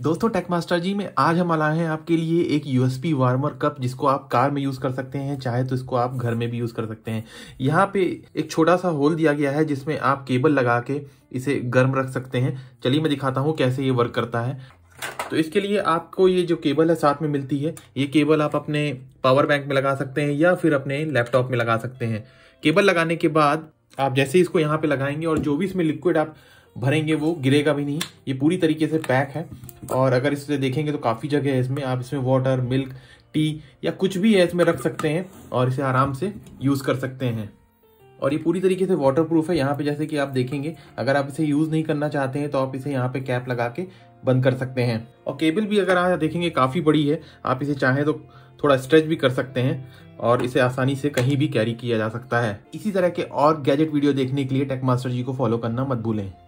दोस्तों take master जी में आज हम लाए हैं आपके लिए एक यूएसबी वार्मर कप, जिसको आप कार में यूज कर सकते हैं, चाहे तो इसको आप घर में भी यूज कर सकते हैं। यहाँ पे एक छोटा सा होल दिया गया है जिसमें आप केबल लगा के इसे गर्म रख सकते हैं। चलिए मैं दिखाता हूँ कैसे ये वर्क करता है। तो इसके लिए आपको ये जो केबल है साथ में मिलती है, ये केबल आप अपने पावर बैंक में लगा सकते हैं या फिर अपने लैपटॉप में लगा सकते हैं। केबल लगाने के बाद आप जैसे इसको यहाँ पे लगाएंगे और जो भी इसमें लिक्विड आप भरेंगे वो गिरेगा भी नहीं, ये पूरी तरीके से पैक है। और अगर इसे देखेंगे तो काफ़ी जगह है इसमें, आप इसमें वाटर, मिल्क, टी या कुछ भी है इसमें रख सकते हैं और इसे आराम से यूज़ कर सकते हैं। और ये पूरी तरीके से वाटर प्रूफ है। यहाँ पे जैसे कि आप देखेंगे, अगर आप इसे यूज़ नहीं करना चाहते हैं तो आप इसे यहाँ पे कैप लगा के बंद कर सकते हैं। और केबल भी अगर आप देखेंगे काफ़ी बड़ी है, आप इसे चाहें तो थोड़ा स्ट्रेच भी कर सकते हैं और इसे आसानी से कहीं भी कैरी किया जा सकता है। इसी तरह के और गैजेट वीडियो देखने के लिए टेक मास्टर जी को फॉलो करना मत भूलें।